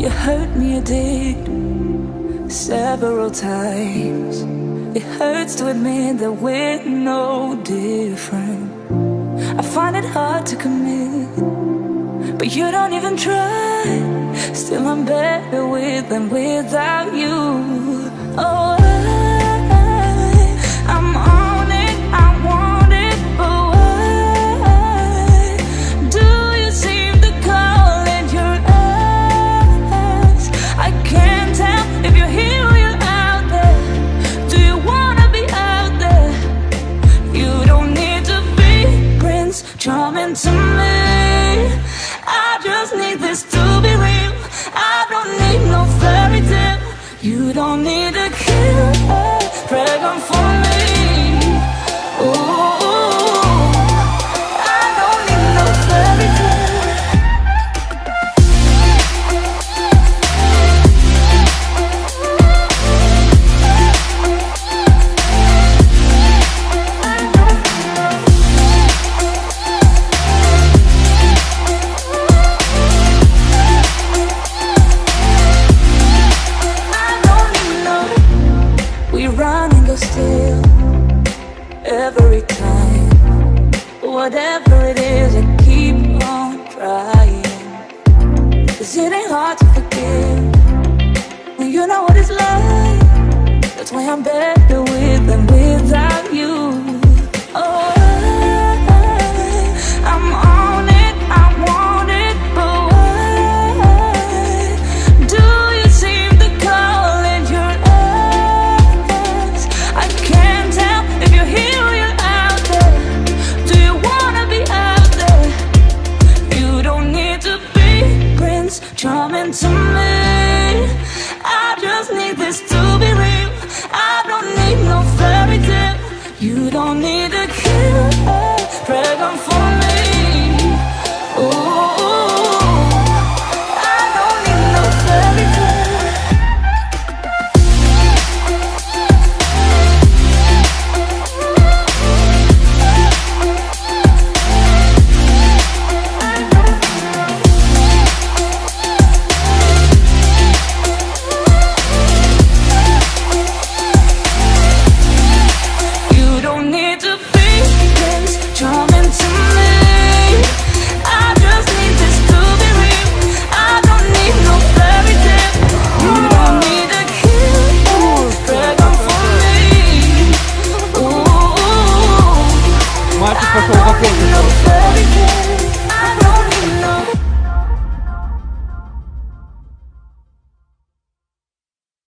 You hurt me, you did, several times. It hurts to admit that we're no different. I find it hard to commit, but you don't even try. Still I'm better with than without you. Oh, I'm on it, I want it, but why do you seem to call in your eyes? I can't tell if you're here or you're out there. Do you wanna be out there? You don't need to be Prince Charming to me. I just need this to be real. I don't need no fairy tale. You don't need a killer dragon for me. Ooh, I don't need no fairy tale. Still, every time, whatever it is, I keep on trying. 'Cause it ain't hard to forgive when you know what it's like. That's why I'm better with than without you. Oh, I'm on it, I want it, but why do you seem to call in your eyes? I can't tell if you're here or you're out there. Do you wanna be out there? You don't need to be Prince Charming to me. I just need this to be real. I don't need no fairy tale. You don't need a killer dragon for